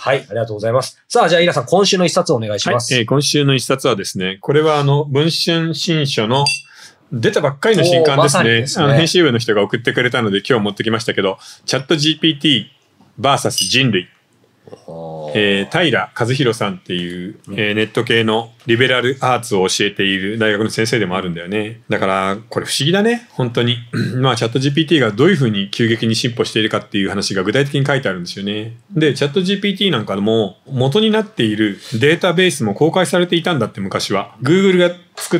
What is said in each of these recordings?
はい、ありがとうございます。さあ、じゃあ、イラさん、今週の一冊お願いします。 今週の一冊はですね、これは文春新書の出たばっかりの新刊ですね。 ですね編集部の人が送ってくれたので今日持ってきましたけど、チャット GPT vs 人類。平和弘さんっていう、ネット系のリベラルアーツを教えている大学の先生でもあるんだよね。だからこれ不思議だね、本当に。まあチャット GPT がどういうふうに急激に進歩しているかっていう話が具体的に書いてあるんですよね。でチャット GPT なんかも元になっているデータベースも公開されていたんだって。昔は Google が作った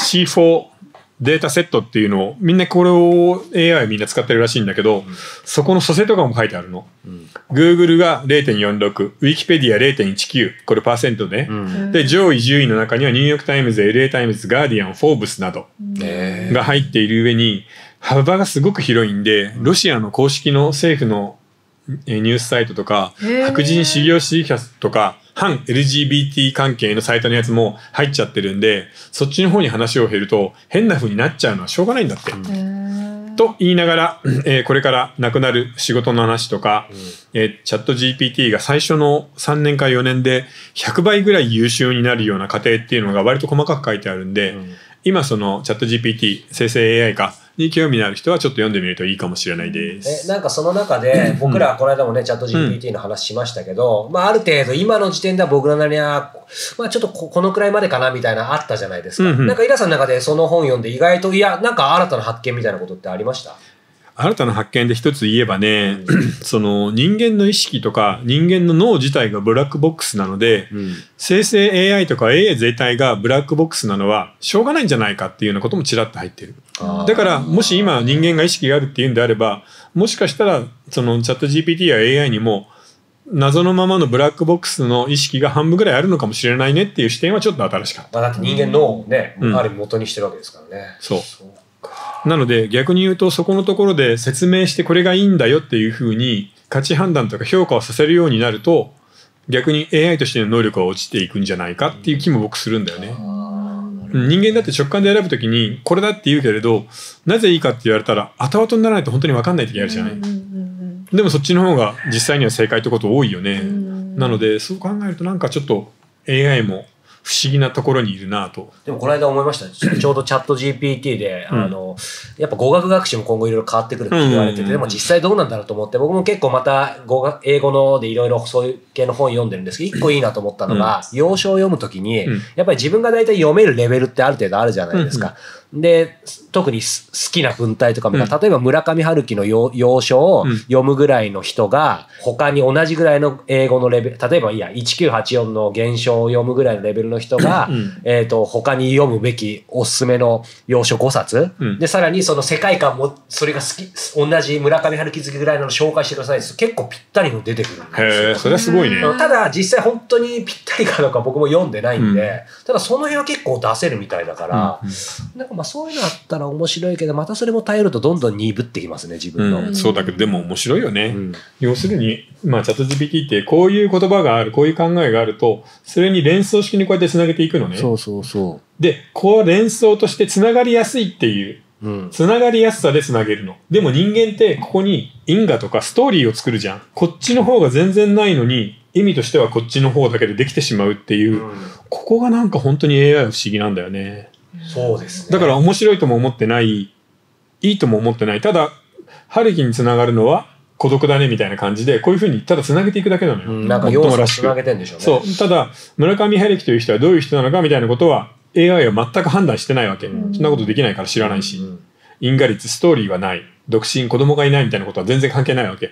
C4データセットっていうのをみんなこれを AI みんな使ってるらしいんだけど、そこの組成とかも書いてあるの。Google が 0.46、Wikipedia 0.19、これパーセントで、で上位10位の中にはニューヨークタイムズ、LA タイムズ、ガーディアン、フォーブスなどが入っている上に幅がすごく広いんで、ロシアの公式の政府のニュースサイトとか、白人至上主義者とか反 LGBT 関係のサイトのやつも入っちゃってるんで、そっちの方に話を減ると変な風になっちゃうのはしょうがないんだって。と言いながら、これからなくなる仕事の話とか、チャット GPT が最初の3年か4年で100倍ぐらい優秀になるような過程っていうのが割と細かく書いてあるんで、今そのチャット GPT 生成 AI かに興味のある人はちょっと読んでみるといいかもしれないです。 なんかその中で僕らこの間もねチャット GPT の話しましたけど、まあある程度今の時点では僕らなりにはまあちょっとこのくらいまでかなみたいなあったじゃないですか。なんかイラさんの中でその本読んで意外となんか新たな発見みたいなことってありました？ 新たな発見で一つ言えばね、その人間の意識とか人間の脳自体がブラックボックスなので、生成 AI とか AI 全体がブラックボックスなのはしょうがないんじゃないかっていうようなこともちらっと入ってる。だからもし今人間が意識があるっていうんであれば、もしかしたらそのチャット GPT や AI にも謎のままのブラックボックスの意識が半分ぐらいあるのかもしれないねっていう視点はちょっと新しかった。 だって人間の脳をね、ある元にしてるわけですからね。 そう。なので逆に言うとそこのところで説明してこれがいいんだよっていうふうに価値判断とか評価をさせるようになると、逆に AI としての能力が落ちていくんじゃないかっていう気も僕するんだよね。人間だって直感で選ぶときにこれだって言うけれど、なぜいいかって言われたら後々にならないと本当に分かんない時あるじゃない。でもそっちの方が実際には正解ってこと多いよね。なのでそう考えるとなんかちょっと AI も不思議なところにいるなと。 でもこの間思いました。ちょうどチャット GPT で、やっぱ語学学習も今後いろいろ変わってくるって言われてて、でも実際どうなんだろうと思って、僕も結構また英語のでいろいろそういう系の本読んでるんですけど、一個いいなと思ったのが、要所を読むときに、やっぱり自分が大体読めるレベルってある程度あるじゃないですか。で、特に好きな文体とかも、例えば村上春樹の要所を読むぐらいの人が、他に同じぐらいの英語のレベル、例えば1984の原書を読むぐらいのレベルの人が、他に読むべきおすすめの要所5冊、で、さらにその世界観も、それが好き、同じ村上春樹好きぐらいの紹介してくださいです。結構ぴったりの出てくるんですよ。 へー、それはすごいね。 ただ、実際本当にぴったりかどうか僕も読んでないんで、ただその辺は結構出せるみたいだから、なんかまあそういうのあったら面白いけど、またそれも頼るとどんどん鈍ってきますね、自分の。 そうだけど、でも面白いよね。要するに、まあ、チャット GPT ってこういう言葉がある、こういう考えがあると、それに連想式にこうやってつなげていくのね。 そうそうそう。 で、こう連想としてつながりやすいっていう、つながりやすさでつなげるの。でも人間ってここに因果とかストーリーを作るじゃん。こっちの方が全然ないのに、意味としてはこっちの方だけでできてしまうっていう、ここがなんか本当に AI は不思議なんだよね。 そうですね。 だから面白いとも思ってない、いいとも思ってない。ただ、春樹につながるのは孤独だねみたいな感じで、こういうふうにただつなげていくだけなのよ。 なんか要素をつなげてんでしょうね。 そう。ただ、村上春樹という人はどういう人なのかみたいなことは AI は全く判断してないわけ。そんなことできないから知らないし。因果率、ストーリーはない。独身、子供がいないみたいなことは全然関係ないわけ。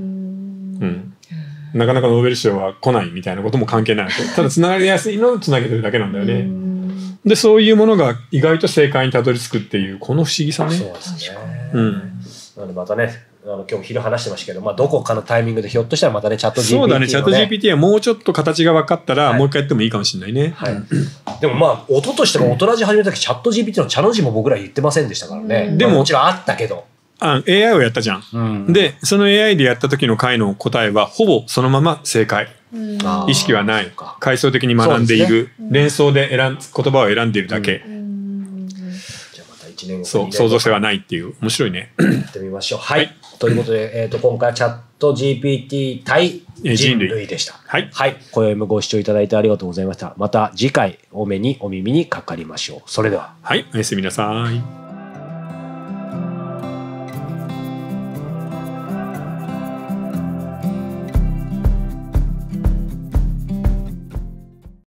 なかなかノーベル賞は来ないみたいなことも関係ないわけ。ただつながりやすいのをつなげてるだけなんだよね。で、そういうものが意外と正解にたどり着くっていう、この不思議さね。 そうですね。なのでまたね、今日も昼話してましたけど、まあどこかのタイミングでひょっとしたらまたね、チャット GPT のね。 そうだね、チャット GPT はもうちょっと形が分かったら、もう一回やってもいいかもしれないね。 でもまあ、音としても大人じ始めた時、チャット GPT のチャの字も僕ら言ってませんでしたからね。でももちろんあったけど。 AI をやったじゃん。で、その AI でやった時の回の答えは、ほぼそのまま正解。意識はない。階層的に学んでいる。連想で言葉を選んでいるだけ。 じゃあまた1 1年後そう、創造性はないっていう。面白いね。 やってみましょう。はい。ということで、今回はチャット GPT 対人類でした。 はい。 はい。今宵もご視聴いただいてありがとうございました。また次回お耳にかかりましょう。それでは。 はい。おやすみなさい。